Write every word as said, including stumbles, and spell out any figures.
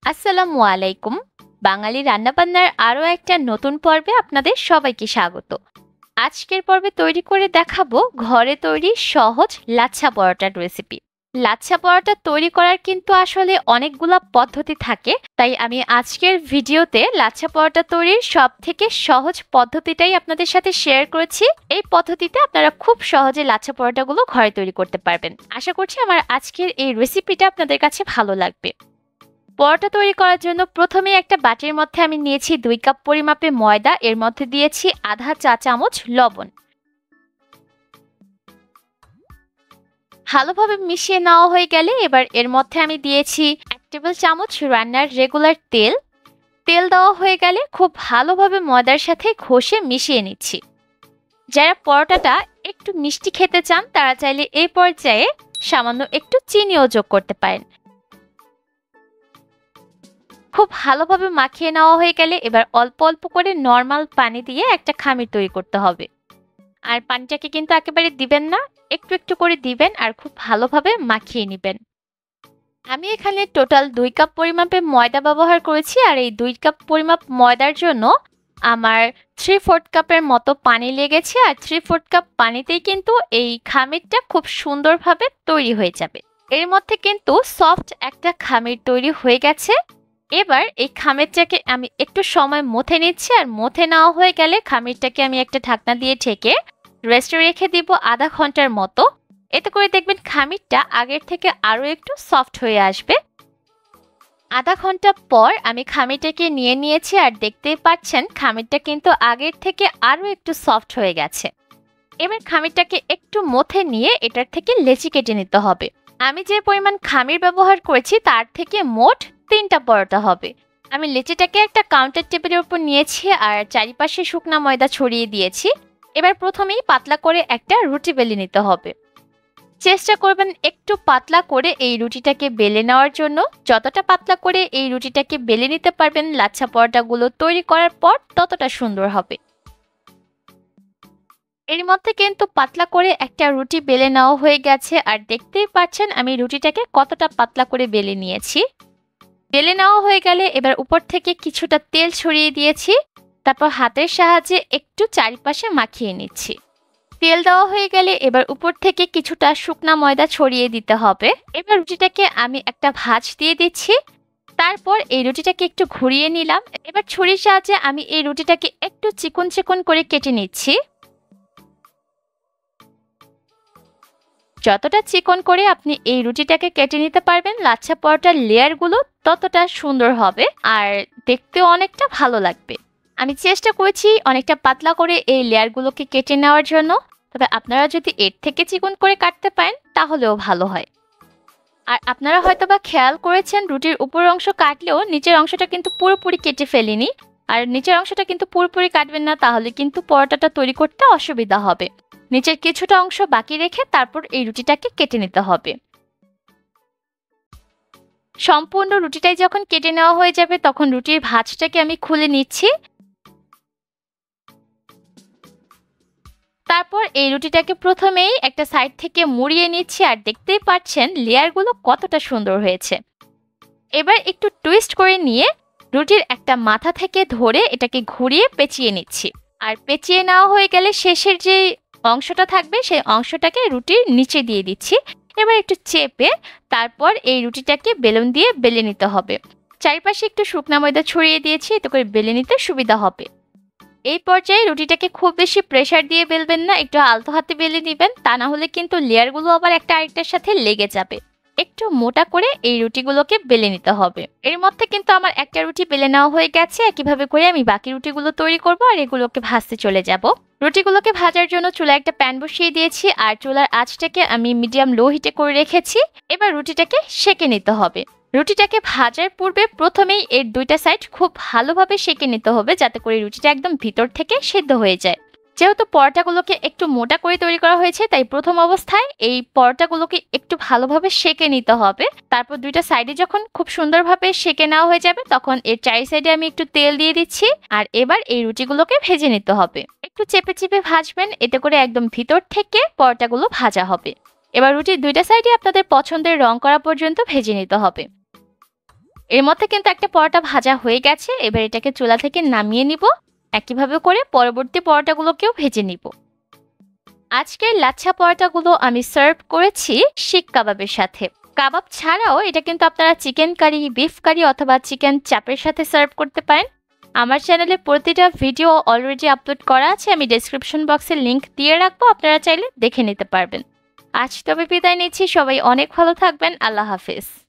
আসসালামু আলাইকুম। বাঙালি রান্নাবান্নার আরও একটা নতুন পর্বে আপনাদের সবাইকে স্বাগত। আজকের পর্বে তৈরি করে দেখাবো ঘরে তৈরি সহজ লাচ্ছা পরোটার রেসিপি। লাচ্ছা পরোটা তৈরি করার কিন্তু আসলে অনেকগুলা পদ্ধতি থাকে, তাই আমি আজকের ভিডিওতে লাচ্ছা পরোটা তৈরির সব থেকে সহজ পদ্ধতিটাই আপনাদের সাথে শেয়ার করেছি। এই পদ্ধতিতে আপনারা খুব সহজে লাচ্ছা পরোটাগুলো ঘরে তৈরি করতে পারবেন। আশা করছি আমার আজকের এই রেসিপিটা আপনাদের কাছে ভালো লাগবে। পরোটা তৈরি করার জন্য প্রথমে একটা বাটির মধ্যে আমি নিয়েছি দুই কাপ পরিমাপে ময়দা, এর মধ্যে দিয়েছি আধা চা চামচ লবণ। ভালোভাবে মিশিয়ে নেওয়া হয়ে গেলে এবার এর মধ্যে আমি দিয়েছি এক টেবিল চামচ রান্নার রেগুলার তেল। তেল দেওয়া হয়ে গেলে খুব ভালোভাবে ময়দার সাথে ঘষে মিশিয়ে নিচ্ছি। যারা পরোটাটা একটু মিষ্টি খেতে চান তারা চাইলে এই পর্যায়ে সামান্য একটু চিনিও যোগ করতে পারেন। খুব ভালোভাবে মাখিয়ে নেওয়া হয়ে গেলে এবার অল্প অল্প করে নর্মাল পানি দিয়ে একটা খামির তৈরি করতে হবে। আর পানিটাকে কিন্তু একেবারে দিবেন না, একটু একটু করে দিবেন আর খুব ভালোভাবে মাখিয়ে নেবেন। আমি এখানে টোটাল দুই কাপ পরিমাপে ময়দা ব্যবহার করেছি, আর এই দুই কাপ পরিমাপ ময়দার জন্য আমার থ্রি ফোর্থ কাপের মতো পানি লেগেছে। আর থ্রি ফোর্থ কাপ পানিতেই কিন্তু এই খামিরটা খুব সুন্দরভাবে তৈরি হয়ে যাবে। এর মধ্যে কিন্তু সফট একটা খামির তৈরি হয়ে গেছে। এবার এই খামিরটাকে আমি একটু সময় মথে নিচ্ছি, আর মথে নেওয়া হয়ে গেলে খামিরটাকে আমি একটা ঢাকনা দিয়ে ঢেকে রেস্টে রেখে দিব আধা ঘন্টার মতো। এতে করে দেখবেন খামিরটা আগের থেকে আরো একটু সফট হয়ে আসবে। আধা ঘন্টা পর আমি খামিরটাকে নিয়ে নিয়েছি, আর দেখতেই পাচ্ছেন খামিরটা কিন্তু আগের থেকে আরো একটু সফট হয়ে গেছে। এবার খামিরটাকে একটু মথে নিয়ে এটার থেকে লেচি কেটে নিতে হবে। আমি যে পরিমাণ খামির ব্যবহার করেছি তার থেকে মোট তিনটা পরোটা হবে। আমি লেচিটাকে একটা কাউন্টার টেবিলের উপর নিয়েছি আর চারিপাশে শুকনা ময়দা ছড়িয়ে দিয়েছি। এবার প্রথমেই পাতলা করে একটা রুটি বেলে নিতে হবে। চেষ্টা করবেন একটু পাতলা করে এই রুটিটাকে বেলে নেওয়ার জন্য। যতটা পাতলা করে এই রুটিটাকে বেলে নিতে পারবেন লাচ্ছা পরোটাগুলো তৈরি করার পর ততটা সুন্দর হবে। এর মধ্যে কিন্তু পাতলা করে একটা রুটি বেলে নেওয়া হয়ে গেছে, আর দেখতেই পাচ্ছেন আমি রুটিটাকে কতটা পাতলা করে বেলে নিয়েছি। বেলে নেওয়া হয়ে গেলে এবার উপর থেকে কিছুটা তেল ছড়িয়ে দিয়েছি, তারপর হাতের সাহায্যে একটু চারিপাশে মাখিয়ে নিচ্ছি। তেল দেওয়া হয়ে গেলে এবার উপর থেকে কিছুটা শুকনা ময়দা ছড়িয়ে দিতে হবে। এবার রুটিটাকে আমি একটা ভাঁজ দিয়ে দিচ্ছি, তারপর এই রুটিটাকে একটু ঘুরিয়ে নিলাম। এবার ছুরির সাহায্যে আমি এই রুটিটাকে একটু চিকন চিকন করে কেটে নিচ্ছি। যতটা চিকন করে আপনি এই রুটিটাকে কেটে নিতে পারবেন লাচ্ছা পরোটার লেয়ারগুলো ততটা সুন্দর হবে আর দেখতেও অনেকটা ভালো লাগবে। আমি চেষ্টা করেছি অনেকটা পাতলা করে এই লেয়ারগুলোকে কেটে নেওয়ার জন্য, তবে আপনারা যদি এর থেকে চিকন করে কাটতে পারেন তাহলেও ভালো হয়। আর আপনারা হয়তোবা খেয়াল করেছেন রুটির উপর অংশ কাটলেও নিচের অংশটা কিন্তু পুরোপুরি কেটে ফেলিনি। আর নিচের অংশটা কিন্তু পুরোপুরি কাটবেন না, তাহলে কিন্তু পরোটাটা তৈরি করতে অসুবিধা হবে। নিচের কিছুটা অংশ বাকি রেখে তারপর এই রুটিটাকে কেটে নিতে হবে। সম্পূর্ণ রুটিটাই যখন কেটে নেওয়া হয়ে যাবে তখন রুটির ভাঁজটাকে আমি খুলে নিচ্ছি। তারপর এই রুটিটাকে প্রথমেই একটা সাইড থেকে মুড়িয়ে নিচ্ছি, আর দেখতেই পাচ্ছেন লেয়ারগুলো কতটা সুন্দর হয়েছে। এবার একটু টুইস্ট করে নিয়ে রুটির একটা মাথা থেকে ধরে এটাকে ঘুরিয়ে পেঁচিয়ে নিচ্ছি। আর পেঁচিয়ে নেওয়া হয়ে গেলে শেষের যে অংশটা থাকবে সেই অংশটাকে রুটির নিচে দিয়ে দিচ্ছি। এবার একটু চেপে তারপর এই রুটিটাকে বেলুন দিয়ে বেলে নিতে হবে। চারিপাশে একটু শুকনা ময়দা ছড়িয়ে দিয়েছি, এতে করে বেলে নিতে সুবিধা হবে। এই পর্যায়ে রুটিটাকে খুব বেশি প্রেসার দিয়ে বেলবেন না, একটু আলতো হাতে বেলে নেবেন, তা না হলে কিন্তু লেয়ারগুলো আবার একটা আরেকটার সাথে লেগে যাবে। একটু মোটা করে এই রুটিগুলোকে বেলে নিতে হবে। এর মধ্যে কিন্তু আমার একটা রুটি বেলে নেওয়া হয়ে গেছে। একইভাবে করে আমি বাকি রুটিগুলো তৈরি করব আর এগুলোকে ভাজতে চলে যাব। রুটিগুলোকে ভাজার জন্য চুলায় একটা প্যান বসিয়ে দিয়েছি, আর চুলার আঁচটাকে আমি মিডিয়াম লো হিটে করে রেখেছি। এবার রুটিটাকে সেঁকে নিতে হবে। রুটিটাকে ভাজার পূর্বে প্রথমেই এর দুইটা সাইড খুব ভালোভাবে সেঁকে নিতে হবে, যাতে করে রুটিটা একদম ভিতর থেকে সিদ্ধ হয়ে যায়। যেহেতু পরোটাগুলোকে একটু মোটা করে তৈরি করা হয়েছে, তাই প্রথম অবস্থায় এই পরোটাগুলোকে একটু ভালোভাবে সেঁকে নিতে হবে। তারপর দুইটা সাইডে যখন খুব সুন্দরভাবে সেঁকে নেওয়া হয়ে যাবে তখন এর চারি সাইডে আমি একটু তেল দিয়ে দিচ্ছি, আর এবার এই রুটিগুলোকে ভেজে নিতে হবে। একটু চেপে চেপে ভাজবেন, এতে করে একদম ভিতর থেকে পরোটাগুলো ভাজা হবে। এবার রুটির দুইটা সাইডে আপনাদের পছন্দের রং করা পর্যন্ত ভেজে নিতে হবে। এর মধ্যে কিন্তু একটা পরোটা ভাজা হয়ে গেছে। এবার এটাকে চুলা থেকে নামিয়ে নিব। একইভাবে করে পরবর্তী পরোটাগুলোকেও ভেজে নিব। আজকের লাচ্ছা পরোটাগুলো আমি সার্ভ করেছি শিক কাবাবের সাথে। কাবাব ছাড়াও এটা কিন্তু আপনারা চিকেন কারি, বিফ কারি অথবা চিকেন চাপের সাথে সার্ভ করতে পারেন। আমার চ্যানেলে প্রতিটা ভিডিও অলরেডি আপলোড করা আছে, আমি ডেসক্রিপশন বক্সে লিংক দিয়ে রাখবো, আপনারা চাইলে দেখে নিতে পারবেন। আজ তবে বিদায় নিচ্ছি, সবাই অনেক ভালো থাকবেন। আল্লাহ হাফেজ।